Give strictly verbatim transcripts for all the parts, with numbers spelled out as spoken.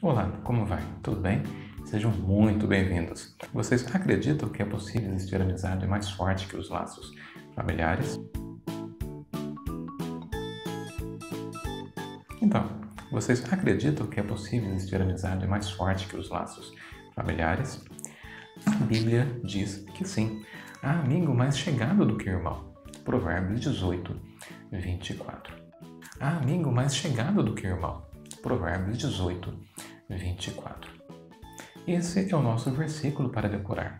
Olá, como vai? Tudo bem? Sejam muito bem-vindos. Vocês acreditam que é possível existir amizade mais forte que os laços familiares? Então, vocês acreditam que é possível existir amizade mais forte que os laços familiares? A Bíblia diz que sim. Há amigo mais chegado do que irmão. Provérbios dezoito, vinte e quatro. Há amigo mais chegado do que irmão. Provérbios dezoito, vinte e quatro. Esse é o nosso versículo para decorar.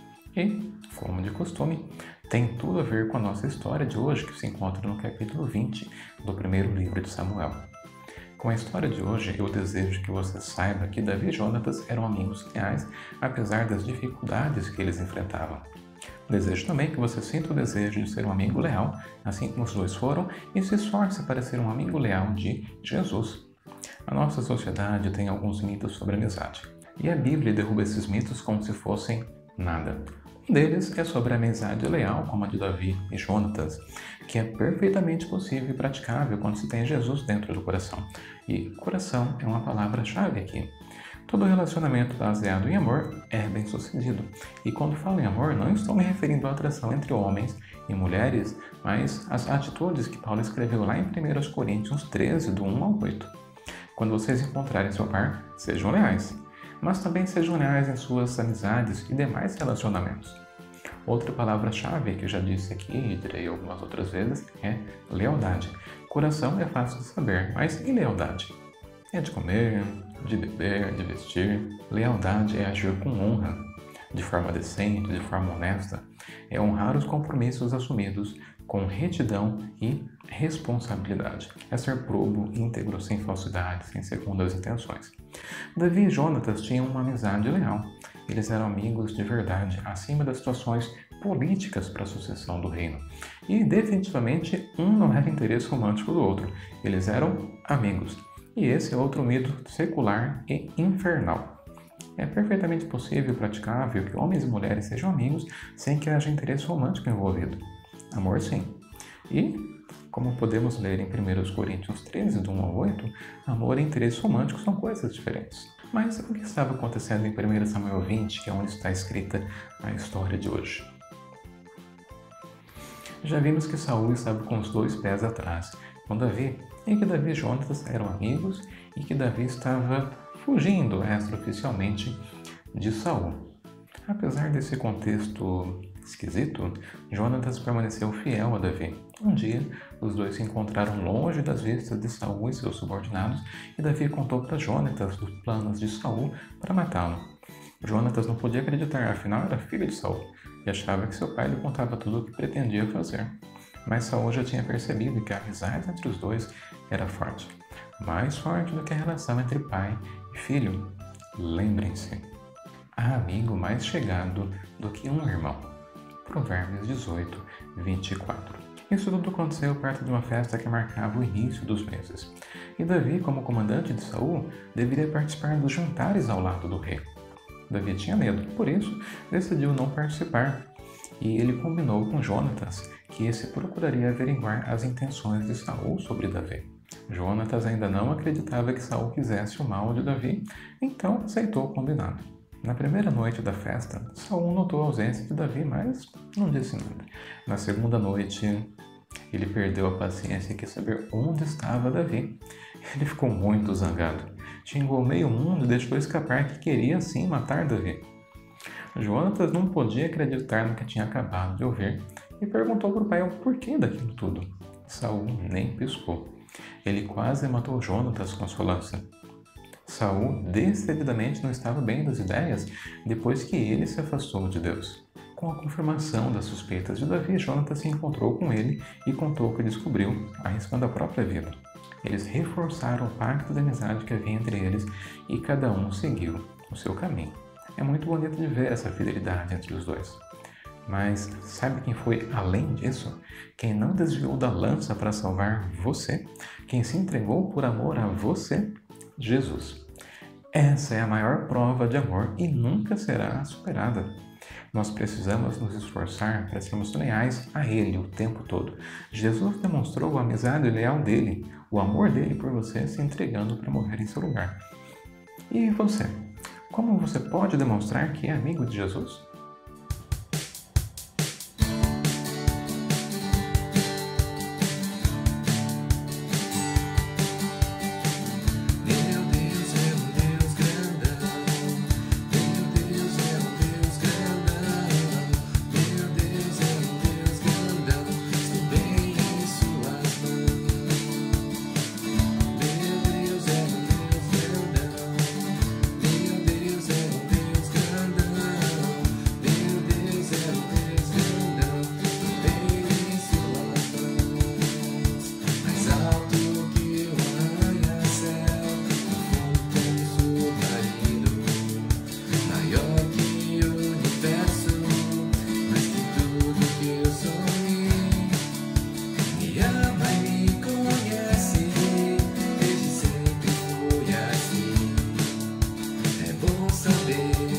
E, como de costume, tem tudo a ver com a nossa história de hoje, que se encontra no capítulo vinte do primeiro livro de Samuel. Com a história de hoje, eu desejo que você saiba que Davi e Jonatas eram amigos leais, apesar das dificuldades que eles enfrentavam. Desejo também que você sinta o desejo de ser um amigo leal, assim como os dois foram, e se esforce para ser um amigo leal de Jesus. A nossa sociedade tem alguns mitos sobre amizade, e a Bíblia derruba esses mitos como se fossem nada. Um deles é sobre a amizade leal, como a de Davi e Jonatas, que é perfeitamente possível e praticável quando se tem Jesus dentro do coração. E coração é uma palavra-chave aqui. Todo relacionamento baseado em amor é bem-sucedido. E quando falo em amor, não estou me referindo à atração entre homens e mulheres, mas às atitudes que Paulo escreveu lá em primeira Coríntios treze, do um ao oito. Quando vocês encontrarem seu par, sejam leais, mas também sejam leais em suas amizades e demais relacionamentos. Outra palavra-chave que já disse aqui e direi algumas outras vezes é lealdade. Coração é fácil de saber, mas e lealdade? É de comer, de beber, de vestir. Lealdade é agir com honra, de forma decente, de forma honesta. É honrar os compromissos assumidos com retidão e responsabilidade. É ser probo, íntegro, sem falsidade, sem segundas intenções. Davi e Jonatas tinham uma amizade leal. Eles eram amigos de verdade, acima das situações políticas para a sucessão do reino. E definitivamente um não era interesse romântico do outro. Eles eram amigos. E esse é outro mito secular e infernal. É perfeitamente possível e praticável que homens e mulheres sejam amigos sem que haja interesse romântico envolvido. Amor, sim. E, como podemos ler em primeira Coríntios treze, do um ao oito, amor e interesse romântico são coisas diferentes. Mas o que estava acontecendo em primeira Samuel vinte, que é onde está escrita a história de hoje? Já vimos que Saul estava com os dois pés atrás com Davi, e que Davi e Jonatas eram amigos, e que Davi estava fugindo extraoficialmente de Saul. Apesar desse contexto esquisito, Jonatas permaneceu fiel a Davi. Um dia, os dois se encontraram longe das vistas de Saul e seus subordinados, e Davi contou para Jonatas dos planos de Saul para matá-lo. Jonatas não podia acreditar, afinal era filho de Saul, e achava que seu pai lhe contava tudo o que pretendia fazer. Mas Saul já tinha percebido que a amizade entre os dois era forte, mais forte do que a relação entre pai e filho. Lembrem-se, há amigo mais chegado do que um irmão. Provérbios dezoito, vinte e quatro. Isso tudo aconteceu perto de uma festa que marcava o início dos meses. E Davi, como comandante de Saul, deveria participar dos jantares ao lado do rei. Davi tinha medo, por isso decidiu não participar. E ele combinou com Jonatas que esse procuraria averiguar as intenções de Saul sobre Davi. Jonatas ainda não acreditava que Saul quisesse o mal de Davi, então aceitou o combinado. Na primeira noite da festa, Saul notou a ausência de Davi, mas não disse nada. Na segunda noite, ele perdeu a paciência e quis saber onde estava Davi. Ele ficou muito zangado, xingou meio mundo e deixou escapar que queria sim matar Davi. Jonatas não podia acreditar no que tinha acabado de ouvir e perguntou para o pai o porquê daquilo tudo. Saul nem piscou. Ele quase matou Jonatas com a sua lança. Saul decididamente não estava bem das ideias depois que ele se afastou de Deus. Com a confirmação das suspeitas de Davi, Jonatas se encontrou com ele e contou o que descobriu, arriscando a própria vida. Eles reforçaram o pacto de amizade que havia entre eles e cada um seguiu o seu caminho. É muito bonito de ver essa fidelidade entre os dois. Mas sabe quem foi além disso? Quem não desviou da lança para salvar você? Quem se entregou por amor a você? Jesus. Essa é a maior prova de amor e nunca será superada. Nós precisamos nos esforçar para sermos leais a Ele o tempo todo. Jesus demonstrou a amizade leal dele, o amor dele por você se entregando para morrer em seu lugar. E você? Como você pode demonstrar que é amigo de Jesus? Saber